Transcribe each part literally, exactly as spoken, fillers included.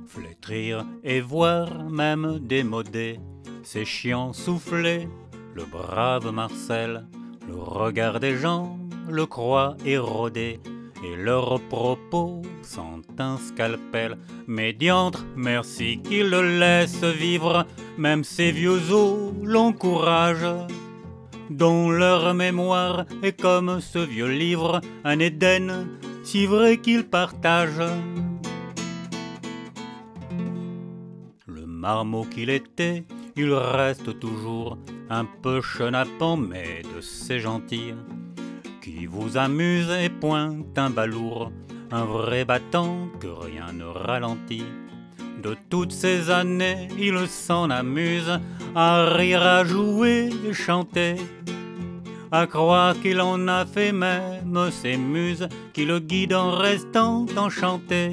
Flétrir et voir même démodé, c'est chiant souffler, le brave Marcel. Le regard des gens le croit érodé, et leurs propos sentent un scalpel. Médiantre, merci qu'il le laisse vivre, même ces vieux os l'encouragent, dont leur mémoire est comme ce vieux livre, un Éden si vrai qu'il partage. Le marmot qu'il était, il reste toujours un peu chenapan, mais de ces gentils qui vous amuse et pointe un balourd, un vrai battant que rien ne ralentit. De toutes ces années, il s'en amuse à rire, à jouer et chanter, à croire qu'il en a fait même ses muses qui le guident en restant enchantés.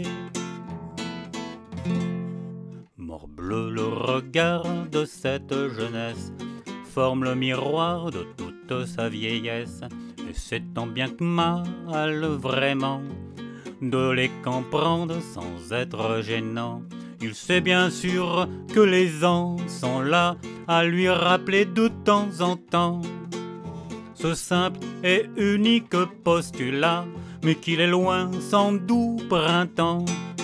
Morbleu, le regard de cette jeunesse forme le miroir de toute sa vieillesse, et c'est tant bien que mal vraiment de les comprendre sans être gênant. Il sait bien sûr que les ans sont là à lui rappeler de temps en temps ce simple et unique postulat, mais qu'il est loin sans doux printemps.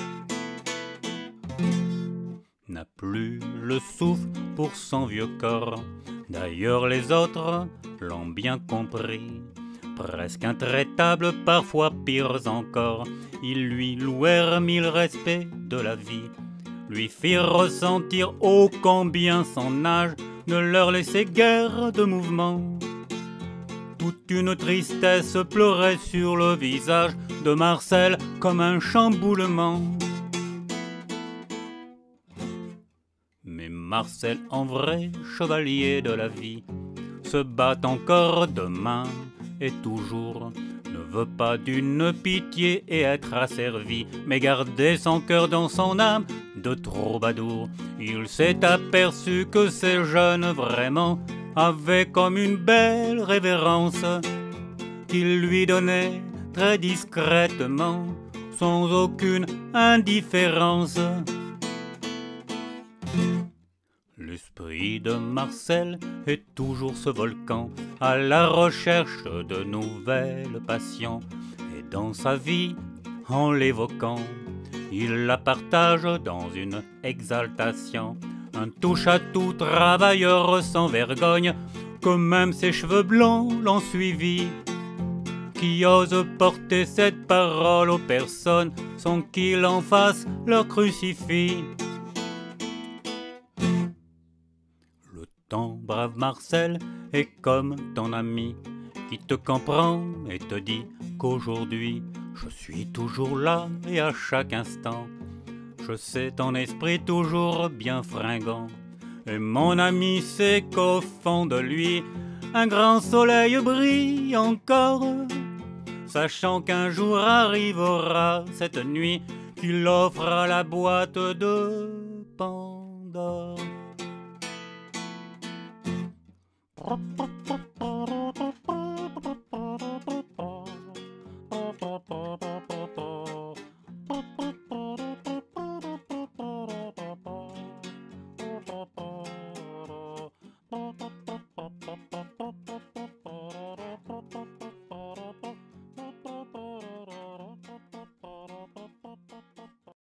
N'a plus le souffle pour son vieux corps, d'ailleurs les autres l'ont bien compris. Presque intraitable, parfois pires encore, ils lui louèrent mille respects de la vie, lui firent ressentir ô combien son âge ne leur laissait guère de mouvement. Toute une tristesse pleurait sur le visage de Marcel comme un chamboulement. Mais Marcel, en vrai chevalier de la vie, se bat encore demain et toujours, ne veut pas d'une pitié et être asservi, mais garder son cœur dans son âme de troubadour. Il s'est aperçu que ces jeunes vraiment avaient comme une belle révérence qu'il lui donnait très discrètement, sans aucune indifférence. L'esprit de Marcel est toujours ce volcan, à la recherche de nouvelles passions, et dans sa vie, en l'évoquant, il la partage dans une exaltation. Un touche-à-tout travailleur sans vergogne, que même ses cheveux blancs l'ont suivi, qui ose porter cette parole aux personnes sans qu'il en fasse leur crucifix. Le temps, brave Marcel, est comme ton ami qui te comprend et te dit qu'aujourd'hui je suis toujours là et à chaque instant je sais ton esprit toujours bien fringant. Et mon ami sait qu'au fond de lui un grand soleil brille encore, sachant qu'un jour arrivera cette nuit qu'il offre à la boîte de Pandore.